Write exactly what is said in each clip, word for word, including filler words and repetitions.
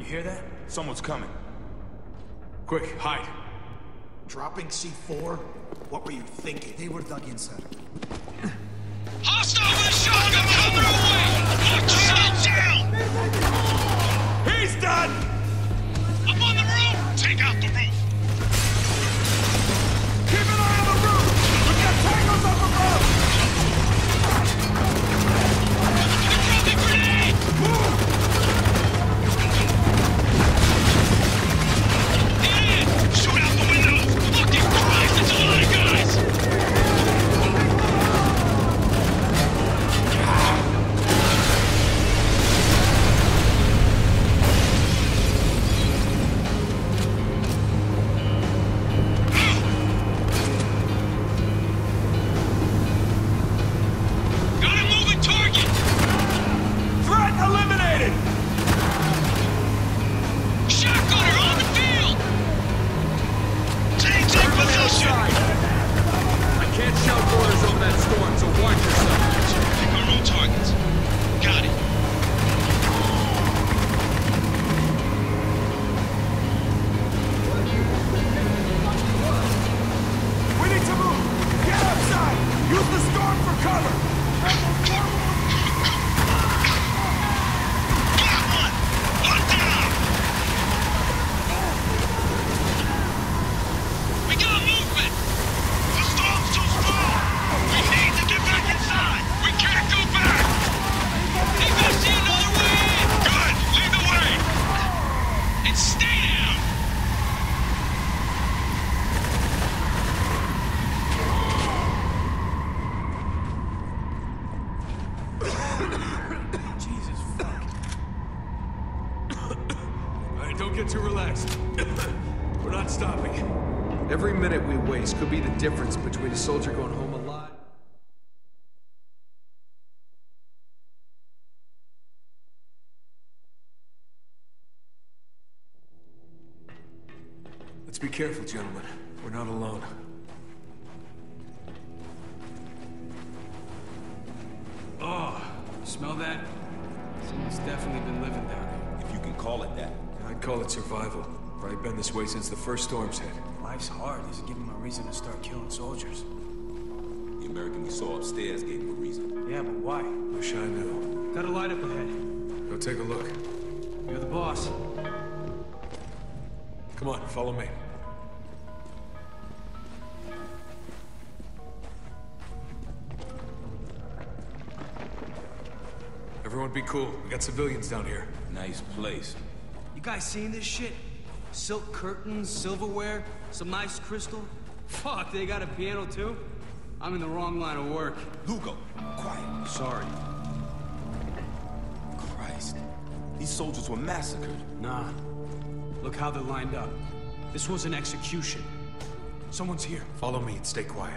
You hear that? Someone's coming. Quick, hide. Dropping C four? What were you thinking? They were dug inside. Hostile with a shotgun coming our way! Lock yourself down! He's done! Up on the roof! Take out the roof! Keep an eye on the roof! We've got tangles up above! Throw the grenade! Move! Get in! Shoot out the windows! Fucking Christ, it's a lot of guys! Got a moving target! Threat eliminated! Shotgunner on the field! Take take position! I can't shout orders over that storm, so watch yourself. Pick our own targets. Got it. We need to move! Get outside! Use the storm for cover! Got one! One down! We got movement! The storm's too strong! We need to get back inside! We can't go back! Think I see another way in! Good! Lead the way! And stay down! Jesus fuck. Alright, don't get too relaxed. We're not stopping. Every minute we waste could be the difference between a soldier going home alive. Let's be careful, gentlemen. We're not alone. Oh, smell that? Someone's definitely been living down here. If you can call it that. I'd call it survival. Probably been this way since the first storms hit. Life's hard doesn't give him a reason to start killing soldiers. The American we saw upstairs gave him a reason. Yeah, but why? Wish I knew. Got a light up ahead. Go take a look. You're the boss. Come on, follow me. Everyone be cool. We got civilians down here. Nice place. You guys seen this shit? Silk curtains, silverware, some nice crystal. Fuck, they got a piano too? I'm in the wrong line of work. Lugo, quiet. Sorry. Christ. These soldiers were massacred. Nah. Look how they're lined up. This was an execution. Someone's here. Follow me and stay quiet.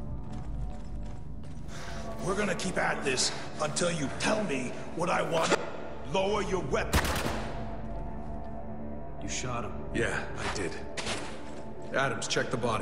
We're gonna keep at this until you tell me what I want. Lower your weapon. You shot him. Yeah, I did. Adams, check the body.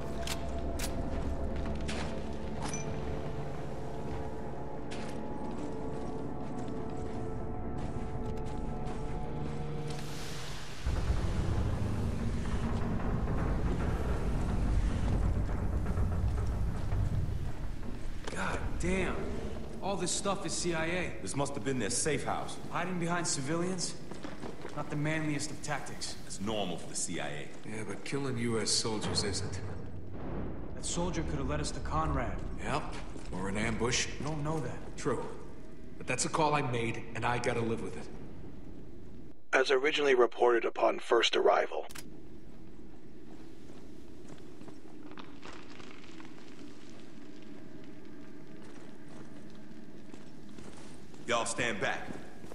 God damn. All this stuff is C I A. This must have been their safe house. Hiding behind civilians? Not the manliest of tactics. It's normal for the C I A. Yeah, but killing U S soldiers isn't. That soldier could have led us to Conrad. Yep. Or an ambush. You don't know that. True. But that's a call I made, and I gotta live with it. As originally reported upon first arrival. Y'all stand back.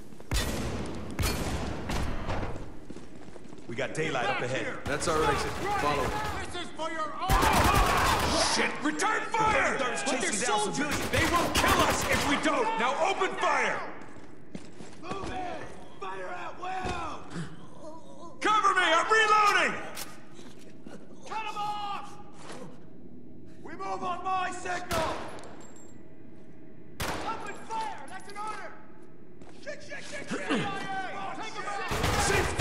We got daylight up ahead. That's our exit. Follow. This is for your own! Shit! Return fire! But they're soldiers! They will kill us if we don't! Now open fire! Move in! Fire at will! Cover me! I'm reloading! Cut them off! We move on my signal! Open fire! That's an order! Shit, shit, shit, shit! Take them out! C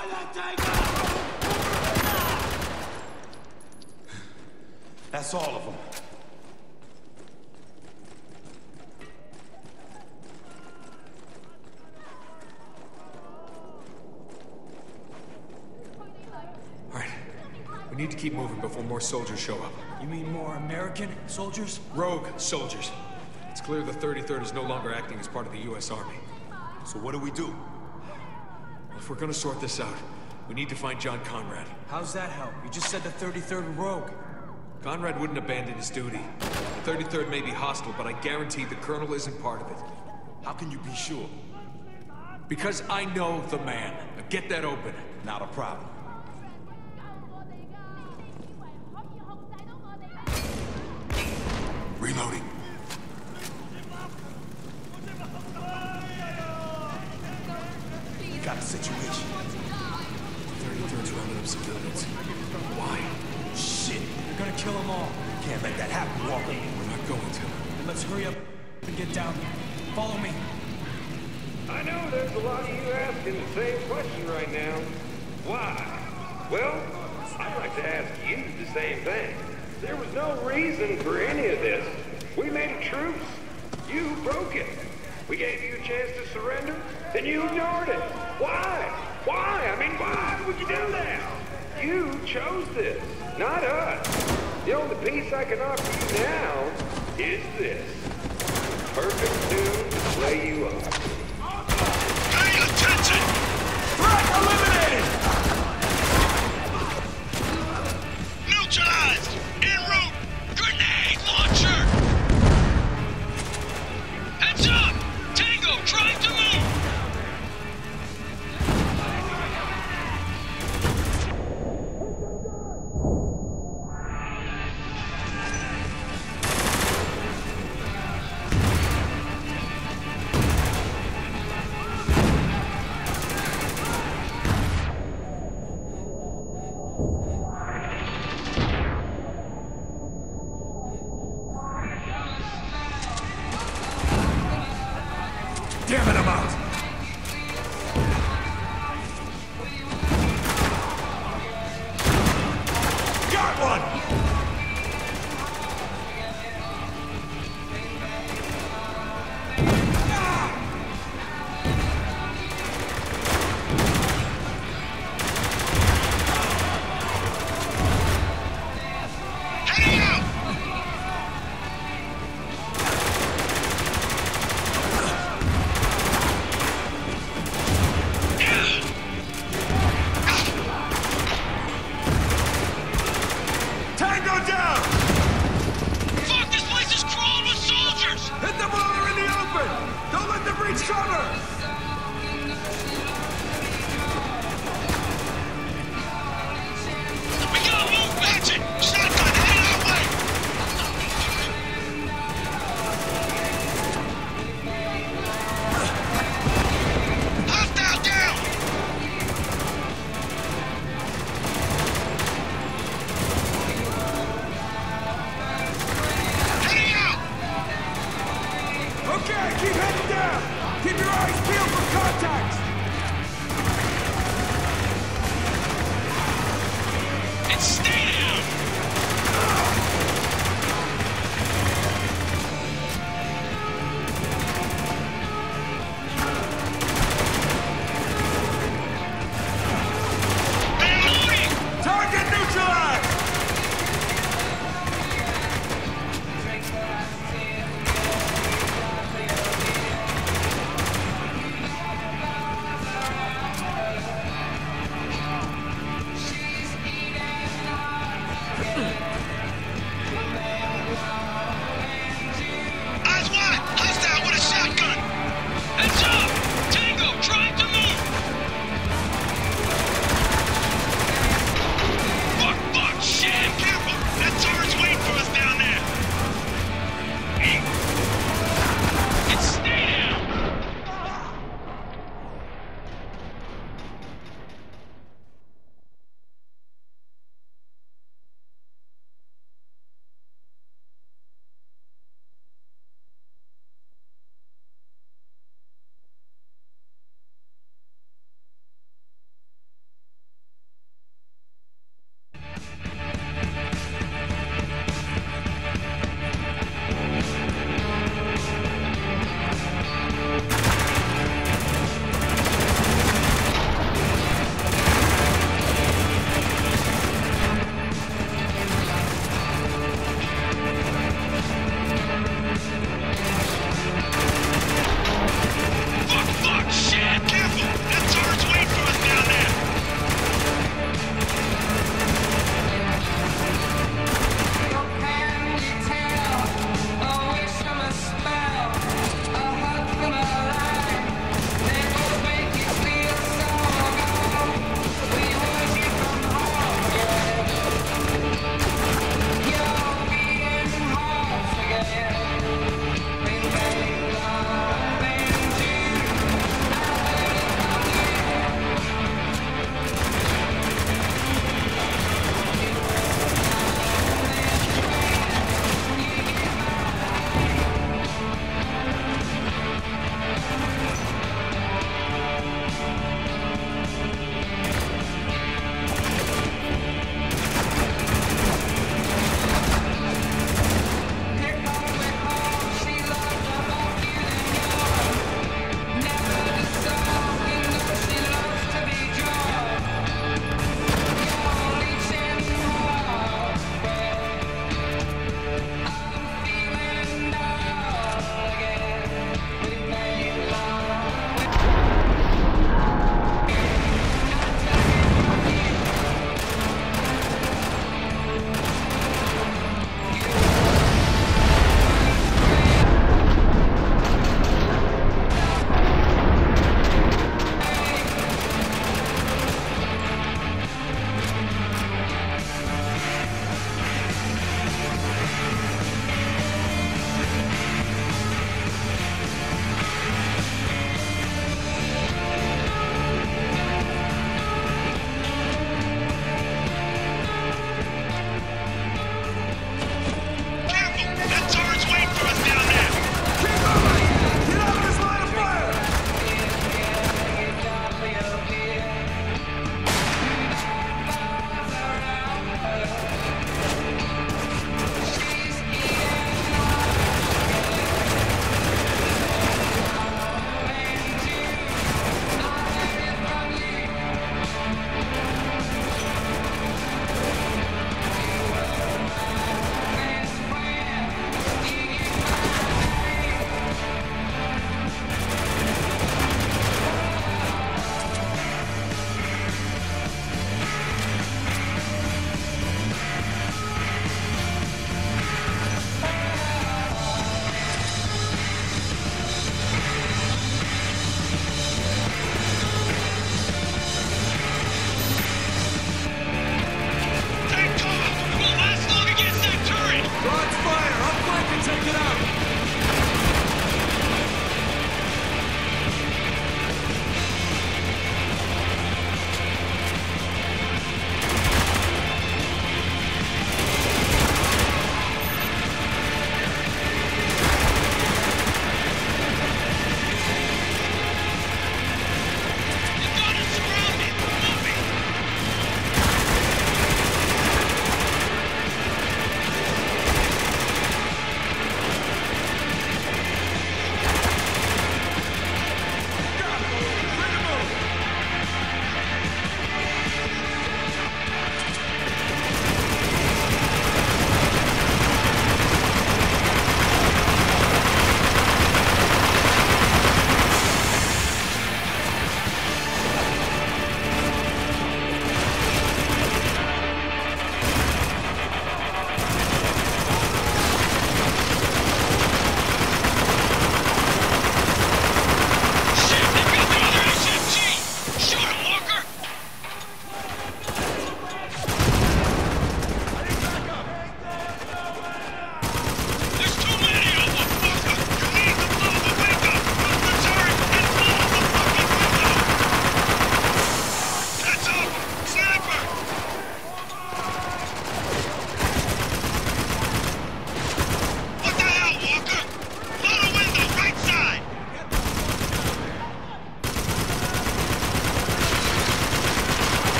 Destroy that tango! That's all of them. All right. We need to keep moving before more soldiers show up. You mean more American soldiers? Rogue soldiers. It's clear the thirty-third is no longer acting as part of the U S Army. So what do we do? If we're gonna sort this out, we need to find John Conrad. How's that help? You just said the thirty-third were rogue. Conrad wouldn't abandon his duty. The thirty-third may be hostile, but I guarantee the Colonel isn't part of it. How can you be sure? Because I know the man. Now get that open. Not a problem. Reloading. We got a situation. thirty-third's rounding up civilians. Why? Shit. You're gonna kill them all. Can't let that happen, Walker. We're not going to. Then let's hurry up and get down there. Follow me. I know there's a lot of you asking the same question right now. Why? Well, I'd like to ask you the same thing. There was no reason for any of this. We made a truce. You broke it. We gave you a chance to surrender, then you ignored it. Why? Why? I mean, why would you do that? You chose this, not us. The only piece I can offer you now is this. Perfect tune to play you up. Pay attention! Threat eliminated! Neutralized! En route! Grenade launcher! Heads up! Tango trying to move! Damn it, I'm out! Got one! Heading out! Tango down! Fuck, this place is crawling with soldiers! Hit them while they're in the open! Don't let them reach cover! We gotta move, Batchet! Shotgun heading our way! Hostile down! Heading out! Okay, keep heading down! Keep your eyes peeled for contacts! And stay down! Reloading! Target neutralized!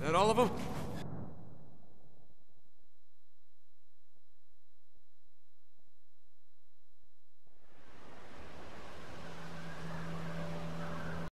That all of them?